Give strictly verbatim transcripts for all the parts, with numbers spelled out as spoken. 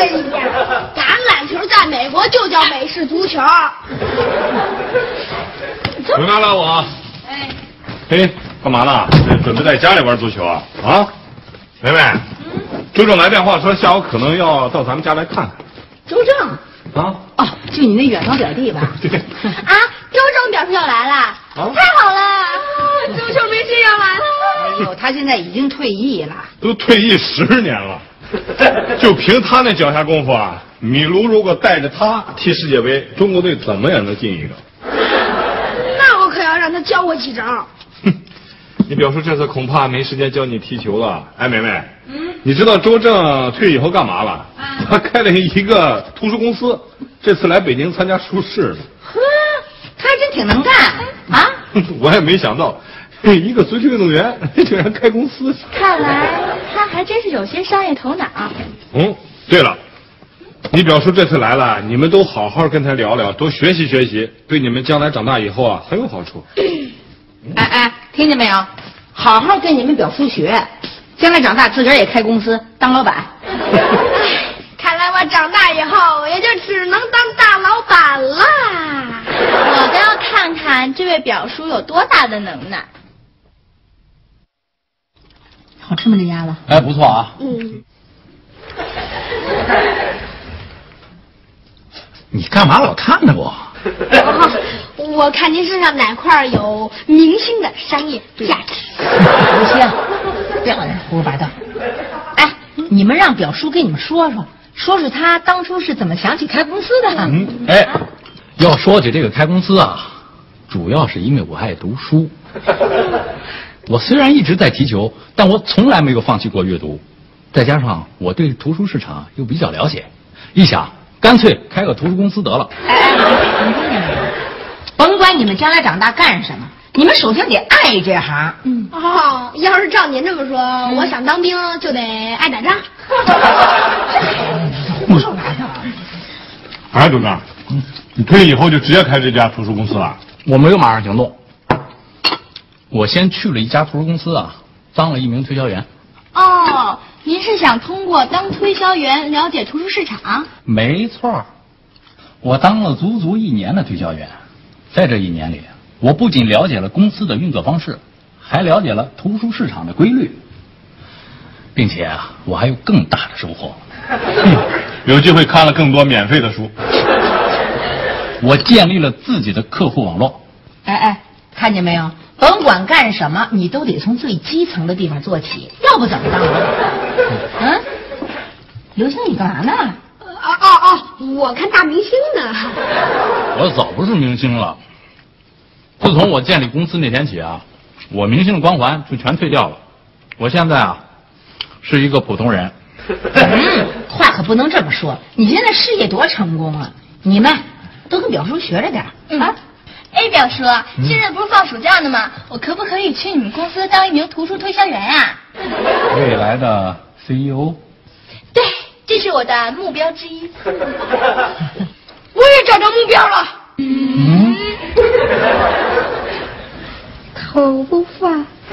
哎呀，橄榄球在美国就叫美式足球。 回来了我。 哎。 嘿，干嘛呢？准备在家里玩足球啊？啊，梅梅，嗯，周正来电话说下午可能要到咱们家来看看。 周正。 啊。 哦，就你那远房表弟吧？ 对。 啊，周正表示要来了。啊。太好了！啊，足球明星要来了。 哎呦，他现在已经退役了。 都退役十年了。就凭他那脚下功夫啊，米卢如果带着他踢世界杯，中国队怎么也能进一个。 那我可要让他教我几招。 哼，你表叔这次恐怕没时间教你踢球了。哎，梅梅，嗯，你知道周正退役以后干嘛了？啊，他开了一个图书公司，这次来北京参加书市呢。 呵，他还真挺能干啊！ 我也没想到。一个足球运动员竟然开公司， 看来他还真是有些商业头脑。 嗯，对了，你表叔这次来了，你们都好好跟他聊聊，多学习学习，对你们将来长大以后啊很有好处。 哎哎，听见没有？好好跟你们表叔学，将来长大自个儿也开公司当老板。 看来我长大以后也就只能当大老板了。 我倒要看看这位表叔有多大的能耐。 好吃吗这鸭子？ 哎，不错啊。 嗯。 你干嘛老看着我？ 哦，我看您身上哪块有明星的商业价值。 不行，别老胡说八道。哎，你们让表叔给你们说说，说说他当初是怎么想起开公司的。 嗯，哎，要说起这个开公司啊，主要是因为我爱读书。我虽然一直在踢球，但我从来没有放弃过阅读。再加上我对图书市场又比较了解，一想干脆开个图书公司得了。 哎哎，你听见没有？甭管你们将来长大干什么，你们首先得爱这行。 嗯。哦，要是照您这么说，嗯、我想当兵就得爱打仗。 胡说八道。 哎，周正，嗯，你退役以后就直接开这家图书公司了？ 我没有马上行动。我先去了一家图书公司啊，当了一名推销员。 哦，您是想通过当推销员了解图书市场？ 没错，我当了足足一年的推销员，在这一年里，我不仅了解了公司的运作方式，还了解了图书市场的规律，并且啊，我还有更大的收获。 有机会看了更多免费的书。 我建立了自己的客户网络。 哎哎，看见没有？甭管干什么，你都得从最基层的地方做起，要不怎么当啊？嗯，刘星，你干嘛呢？ 哦哦哦，我看大明星呢。 我早不是明星了。自从我建立公司那天起啊，我明星的光环就全退掉了。我现在啊，是一个普通人。 嗯，话可不能这么说。你现在事业多成功啊！你们都跟表叔学着点嗯、 啊。 哎，表叔，现在不是放暑假呢吗？我可不可以去你们公司当一名图书推销员呀？ 未来的 C E O。 对，这是我的目标之一。 我也找着目标了。 嗯。 头发。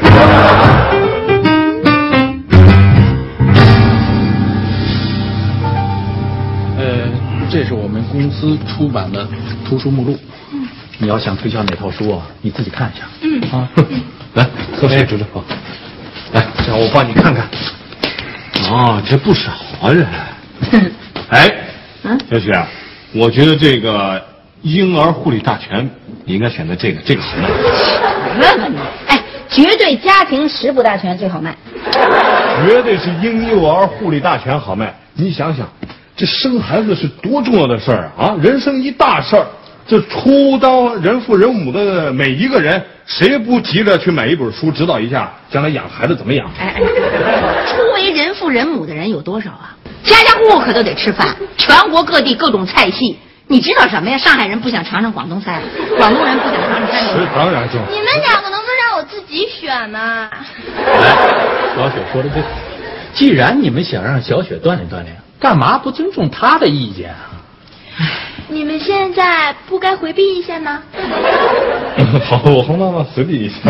呃，这是我们公司出版的图书目录。嗯。你要想推销哪套书啊，你自己看一下。 嗯啊，来喝水，周周。来，这样我帮你看看。 哦，这不少啊这。哎，嗯，小雪，我觉得这个婴儿护理大全，你应该选择这个，这个好卖。 什么你？哎，绝对家庭食补大全最好卖。 绝对是婴幼儿护理大全好卖。你想想，这生孩子是多重要的事儿啊！人生一大事儿。这初当人父人母的每一个人，谁不急着去买一本书，指导一下将来养孩子怎么养？ 哎哎，初为人父人母的人有多少啊？家家户户可都得吃饭，全国各地各种菜系，你知道什么呀？上海人不想尝尝广东菜，广东人不想尝尝山东菜。 当然就你们两个能不能让我自己选呢？ 来，小雪说的对，既然你们想让小雪锻炼锻炼，干嘛不尊重她的意见啊？ 你们现在不该回避一下吗？ 好，我和妈妈回避一下。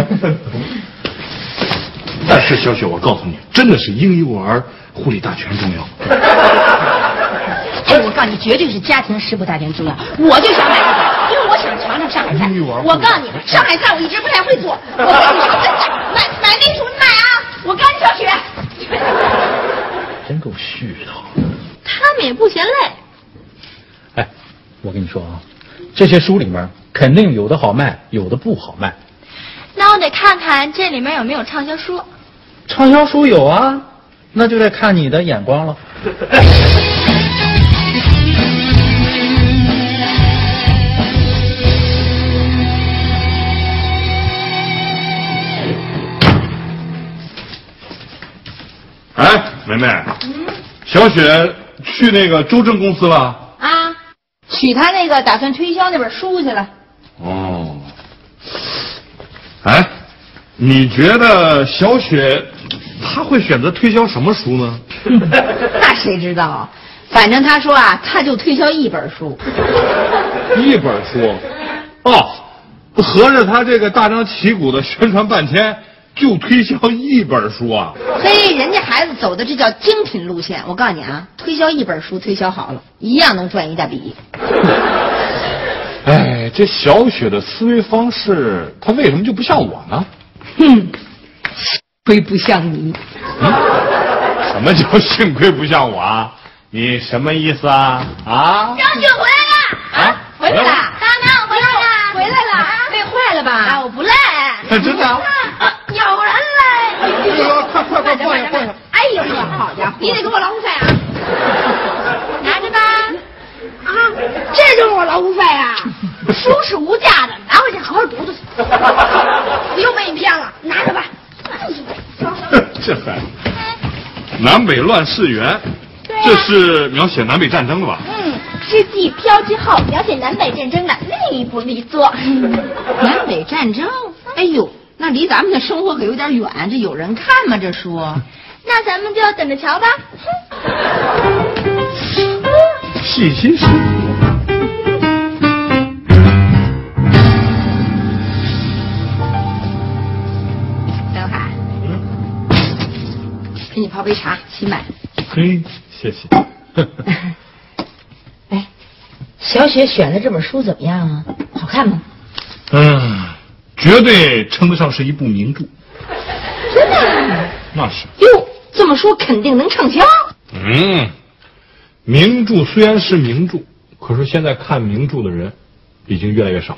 但是小雪，我告诉你，真的是婴幼儿护理大全重要。 哎，我告诉你，绝对是家庭食谱大全重要。我就想买这个，因为我想尝尝上海菜。我告诉你，上海菜我一直不太会做。我跟你说，真的，买买那什么买啊！我赶紧小雪。 真够絮叨。 他们也不嫌累。 哎，我跟你说啊，这些书里面肯定有的好卖，有的不好卖。 那我得看看这里面有没有畅销书。 畅销书有啊，那就得看你的眼光了。 哎，梅梅，嗯，小雪去那个周正公司了啊，取他那个打算推销那本书去了。 哦，哎，你觉得小雪她会选择推销什么书呢？ 那谁知道？反正他说啊，他就推销一本书。 一本书？哦，合着他这个大张旗鼓的宣传半天，就推销一本书啊？ 嘿，人家孩子走的这叫精品路线。我告诉你啊，推销一本书推销好了，一样能赚一大笔。 哎，这小雪的思维方式，她为什么就不像我呢？ 哼，亏不像你。 嗯，什么叫幸亏不像我啊？你什么意思啊？啊？ 张雪回来了！ 啊， 回来了！ 大娘回来了！ 回来了！累坏了吧？ 啊，我不累。 真的啊？ 有人来！ 快快快，放下放下！ 哎呦，好家伙，你得给我劳务费啊！ 拿着吧。 啊，这就是我劳务费啊！ 书是无价的，拿回去好好读读。 又被你骗了，拿着吧。 这孩子，南北乱世元，这是描写南北战争的吧？ 嗯，是继飘之后描写南北战争的另一部力作。 南北战争？哎呦，那离咱们的生活可有点远，这有人看吗？这书？ 那咱们就要等着瞧吧。 细心生活。 刘海，嗯，给你泡杯茶，新买。 嘿，谢谢。 哎，小雪选的这本书怎么样啊？好看吗？ 嗯，绝对称得上是一部名著。 真的？ 那是。 哟，这么说肯定能畅销。 嗯，名著虽然是名著，可是现在看名著的人已经越来越少。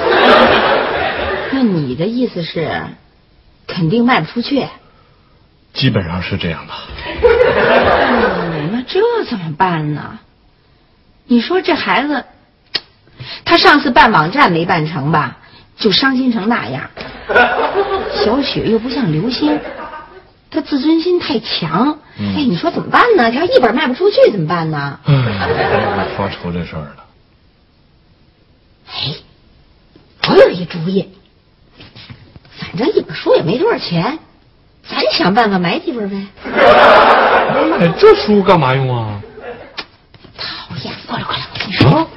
那你的意思是，肯定卖不出去？ 基本上是这样的。 嗯，那这怎么办呢？你说这孩子，他上次办网站没办成吧，就伤心成那样。小雪又不像刘星，他自尊心太强。嗯、哎，你说怎么办呢？他要一本卖不出去怎么办呢？ 哎，我发愁这事儿了。 哎，我有一主意。反正一本书也没多少钱，咱想办法买几本呗。 买这书干嘛用啊？ 讨厌，过来过来，我跟你说。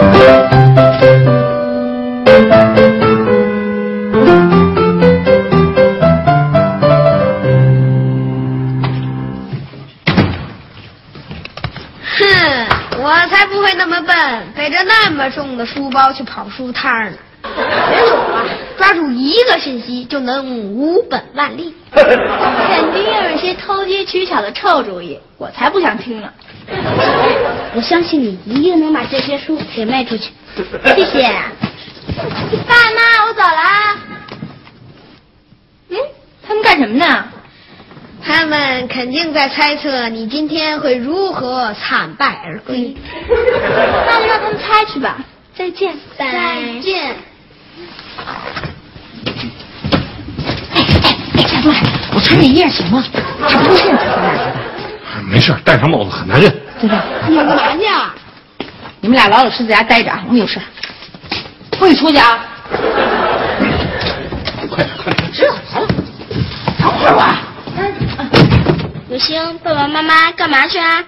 哼，我才不会那么笨，背着那么重的书包去跑书摊呢。人说啊，抓住一个信息就能无本万利。 肯定有一些偷机取巧的臭主意，我才不想听呢。 我相信你一定能把这些书给卖出去。 谢谢。爸妈，我走了。嗯，他们干什么呢？ 他们肯定在猜测你今天会如何惨败而归。 那就让他们猜去吧。再见。 再见。 哎哎哎，小杜，我穿这衣裳行吗？他不是在哪儿的吧？ 没事，戴上帽子很难认。 对吧？ 你们干嘛去啊？ 你们俩老老实实在家待着啊，我们有事。不许出去啊！ 快点快点！ 知道来了，等会儿吧。 刘星，爸爸妈妈干嘛去啊？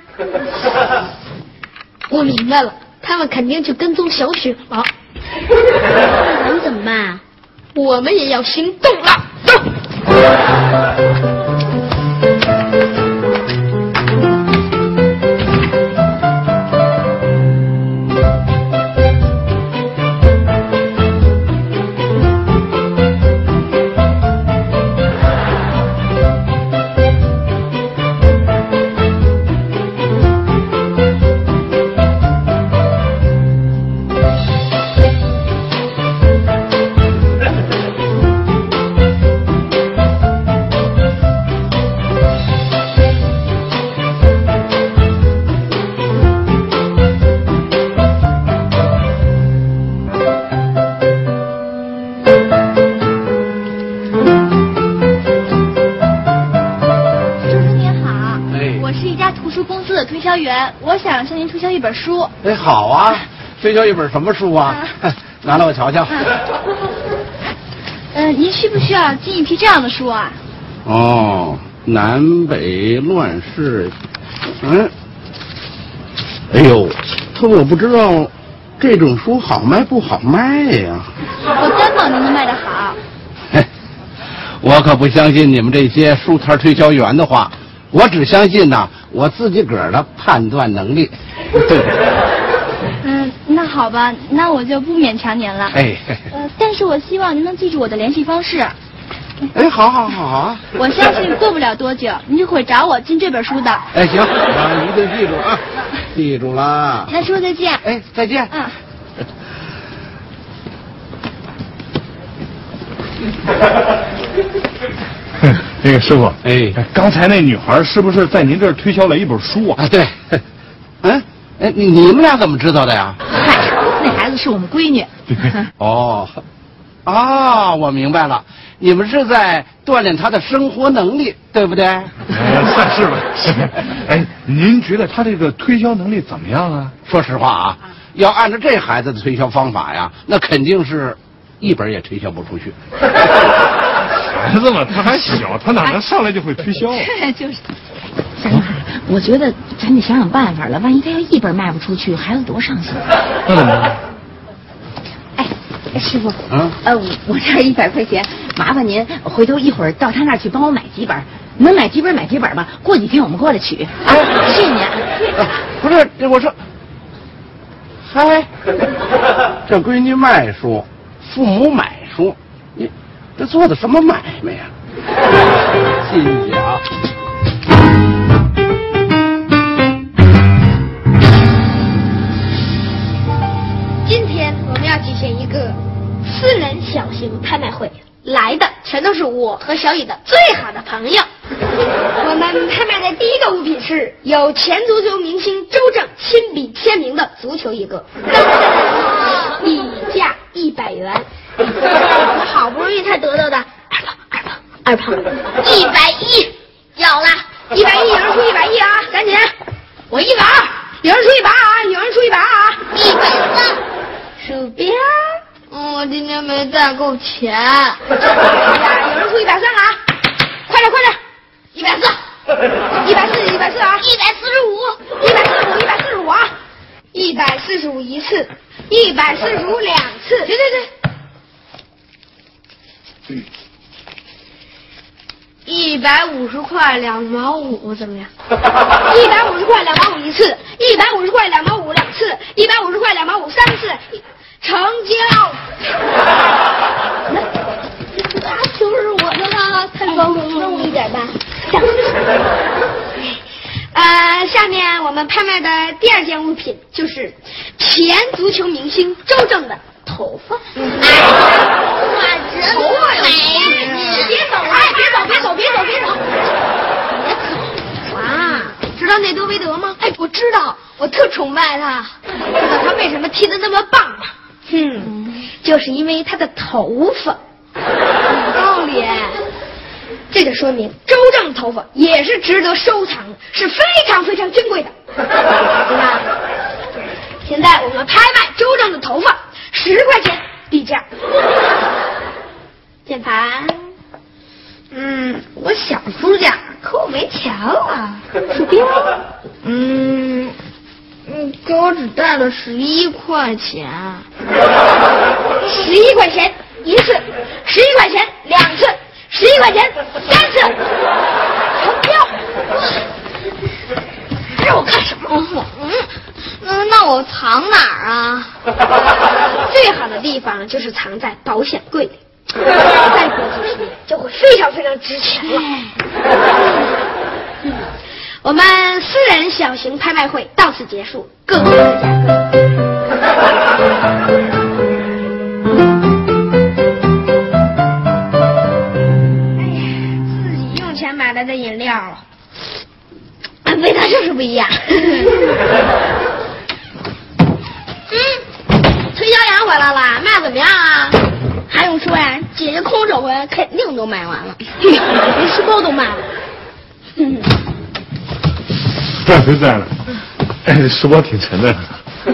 我明白了，他们肯定去跟踪小雪了。 那咱们怎么办啊？ 我们也要行动了，走。 销员，我想向您推销一本书。 哎，好啊，推销一本什么书啊？啊拿来我瞧瞧。 嗯、呃，您需不需要进一批这样的书啊？ 哦，南北乱世，嗯，哎呦，可我不知道这种书好卖不好卖呀。 我担保您能卖得好。 嘿，我可不相信你们这些书摊推销员的话，我只相信呐我自己个儿的判断能力。 嗯，那好吧，那我就不勉强您了。 哎， 呃，但是我希望您能记住我的联系方式。 哎，好好好啊！ 我相信过不了多久，您就会找我进这本书的。 哎，行，我一定记住啊，记住了。 那说再见。 哎，再见。 嗯。 那个师傅， 哎， 刚才那女孩是不是在您这儿推销了一本书啊？ 啊，对。嗯，哎，你你们俩怎么知道的呀？ 嗨，那孩子是我们闺女。 哦，啊，我明白了，你们是在锻炼她的生活能力，对不对？ 呃，算是吧。哎，您觉得她这个推销能力怎么样啊？ 说实话啊，要按照这孩子的推销方法呀，那肯定是一本也推销不出去。 孩子嘛，他还小，他哪能上来就会推销啊？ 就是。小女孩，我觉得咱得想想办法了。万一他要一本卖不出去，孩子多伤心。 那怎么办？ 哎，师傅， 嗯， 呃，我这儿一百块钱，麻烦您回头一会儿到他那儿去帮我买几本，能买几本买几本吧。过几天我们过来取。啊，谢谢您。 啊不是，这我说，嗨，这闺女卖书，父母买书，你这做的什么买卖呀？谢谢啊。 今天我们要举行一个私人小型拍卖会，来的全都是我和小雨的最好的朋友。我们拍卖的第一个物品是有前足球明星周正亲笔签名的足球一个，以价一百元。我好不容易才得到的，二胖二胖二胖，一百一，要了，一百一，有人出一百一啊，赶紧，我一百二，有人出一百啊，有人出一百啊，一百三。鼠标，嗯，我今天没带够钱。哎呀，有人出一百三啊！快点快点，一百四，一百四一百四啊！一百四十五，一百四十五，一百四十五啊！一百四十五一次，一百四十五两次。对对对。一百五十块两毛五怎么样？一百五十块两毛五一次，一百五十块两毛五两次，一百五十块两毛五三次，成交。那就是我的了，太高了，分我一点吧。呃，下面我们拍卖的第二件物品就是前足球明星周正的头发。哇，真美！别走了，别走，别走，别走，别走！别走啊！知道内德维德吗？哎，我知道，我特崇拜他。知道他为什么踢得那么棒吗？哼，就是因为他的头发。有道理。这就说明周正头发也是值得收藏的，是非常非常珍贵的，对吧？现在我们拍卖周正的头发，十块钱地价。键盘，嗯，我想出价，可我没钱了。鼠标，嗯嗯，可我只带了十一块钱。十一块钱一次，十一块钱两次。十一块钱三次，成交。让我看什么？嗯，那那我藏哪儿啊？最好的地方就是藏在保险柜里，再过几十年就会非常非常值钱了。我们私人小型拍卖会到此结束，各自价。买来的饮料，味道就是不一样。嗯，推销员回来了，卖怎么样啊？还用说呀，姐姐空手回来肯定都卖完了，连书包都卖了。 这回在了。 哎，是我挺沉的。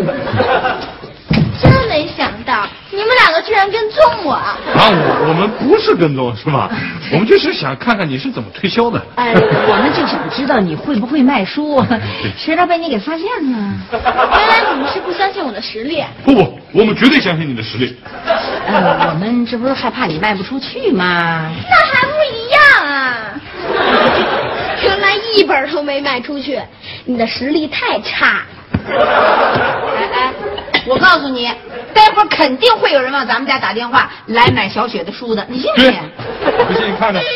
真没想到你们两个居然跟踪我！ 啊，我我们不是跟踪是吧？我们就是想看看你是怎么推销的。 哎，我们就想知道你会不会卖书，谁知道被你给发现了。 原来你们是不相信我的实力。 不不，我们绝对相信你的实力。 呃，我们这不是害怕你卖不出去吗？ 那还不一样啊！ 原来一本都没卖出去，你的实力太差。 哎哎，我告诉你，待会儿肯定会有人往咱们家打电话来买小雪的书的，你信不信？ 不信你看看。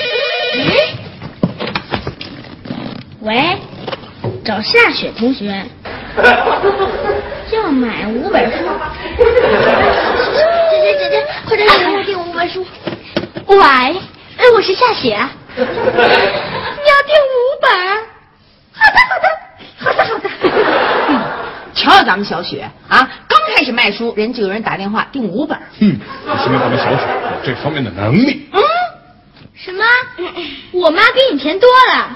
喂，找夏雪同学，要买五本书。姐姐姐姐，快点给我订五本书。喂，哎，我是夏雪。你要订五本？好的好的好的好的。 瞧瞧咱们小雪啊，刚开始卖书，人就有人打电话订五本。 嗯，说明咱们小雪有这方面的能力。 嗯，什么？我妈比你钱多了。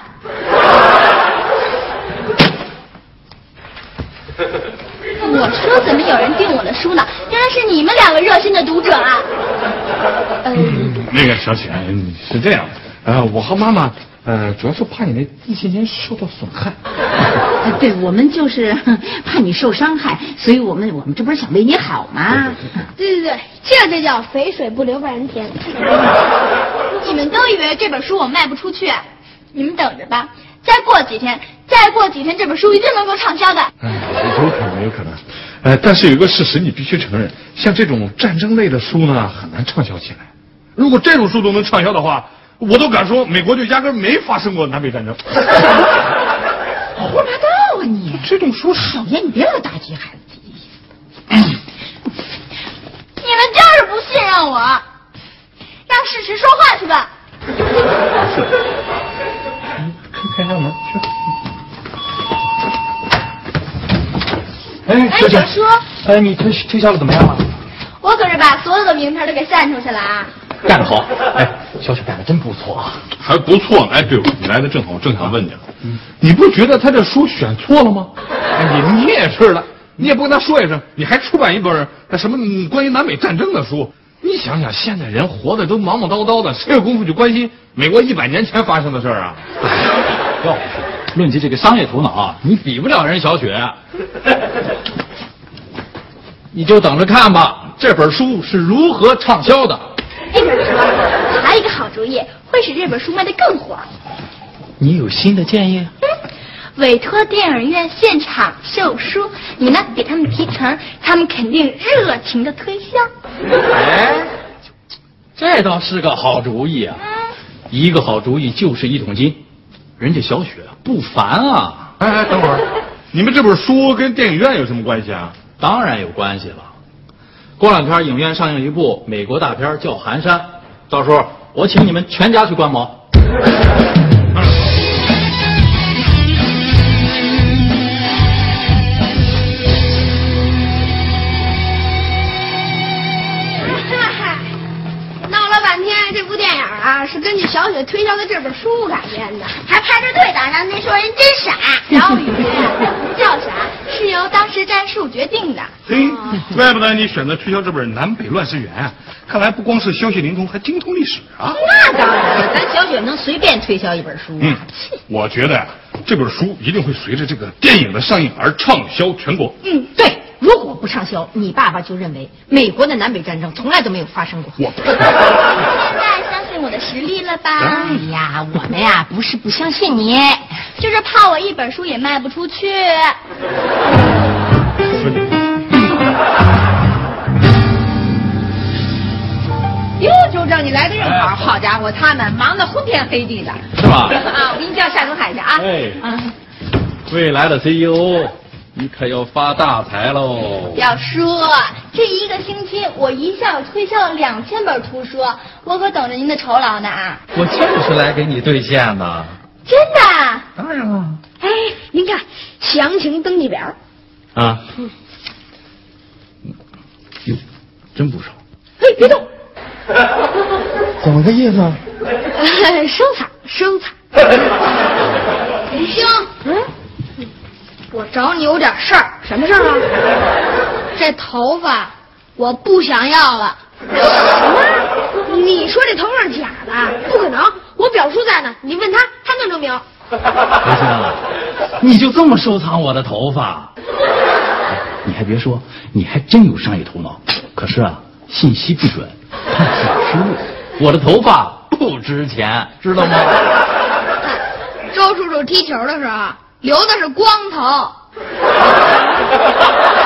我说怎么有人订我的书呢？原来是你们两个热心的读者啊！ 嗯，那个小雪是这样的，呃，我和妈妈，呃，主要是怕你那自信心受到损害。 对，我们就是怕你受伤害，所以我们我们这不是想为你好吗？ 对对对，这就叫肥水不流外人田。 你们都以为这本书我卖不出去，你们等着吧，再过几天，再过几天这本书一定能够畅销的。 哎，有可能，有可能。呃，但是有一个事实你必须承认，像这种战争类的书呢，很难畅销起来。如果这种书都能畅销的话，我都敢说美国就压根没发生过南北战争。 胡说八道啊你！ 这种书少讨厌，你别老打击孩子。 你们就是不信任我，让事实说话去吧。 开开下门去。 哎， 哎，小叔， 哎，你推推销的怎么样了？ 我可是把所有的名片都给散出去了啊！ 干得好！哎，小雪干得真不错啊， 还不错。哎，对，你来的正好，我正想问你了。嗯，你不觉得他这书选错了吗？哎，你你也是了，你也不跟他说一声，你还出版一本那什么关于南北战争的书？你想想，现在人活的都忙忙叨叨的，谁有功夫去关心美国一百年前发生的事儿啊？ 要不说，论及这个商业头脑啊，你比不了人小雪。你就等着看吧，这本书是如何畅销的。 那本书我还有一个好主意，会使这本书卖得更火。 你有新的建议？ 委托电影院现场售书，你呢给他们提成，他们肯定热情的推销。 哎，这倒是个好主意啊！一个好主意就是一桶金，人家小雪不凡啊！ 哎哎，等会儿，你们这本书跟电影院有什么关系啊？ 当然有关系了。过两天影院上映一部美国大片叫《寒山》，到时候我请你们全家去观摩。 啊，是根据小雪推销的这本书改编的， 还排着队打仗，那说人真傻。小雨不叫傻，是由当时战术决定的。 嘿，怪不得你选择推销这本《南北乱世缘》啊！看来不光是消息灵通，还精通历史啊！ 那当然了，咱小雪能随便推销一本书啊。 嗯，我觉得呀、啊，这本书一定会随着这个电影的上映而畅销全国。 嗯，对。如果不畅销，你爸爸就认为美国的南北战争从来都没有发生过。 我现在相信我的实力了吧？ 哎呀，我们呀不是不相信你， 就是怕我一本书也卖不出去。 哟，周正，你来的正好，好家伙，他们忙得昏天黑地的， 是吧？ 啊，我给你叫夏东海去啊。 哎， 啊， 未来的 C E O。你可要发大财喽！ 要说这一个星期，我一下午推销了两千本图书，我可等着您的酬劳呢啊！ 我就是来给你兑现的。 真的？ 当然了。 哎，您看详情登记表。 啊。 嗯。 哟，真不少。 嘿，别动。 怎么个意思啊？ 呃、收藏，收藏。 林兄， 嗯。我找你有点事儿。 什么事儿啊？ 这头发我不想要了。 什么？你说这头发是假的？不可能！我表叔在呢，你问他，他能证明。 不是，你就这么收藏我的头发？你还别说，你还真有商业头脑。可是啊，信息不准，判断失误。我的头发不值钱，知道吗？ 周叔叔踢球的时候留的是光头。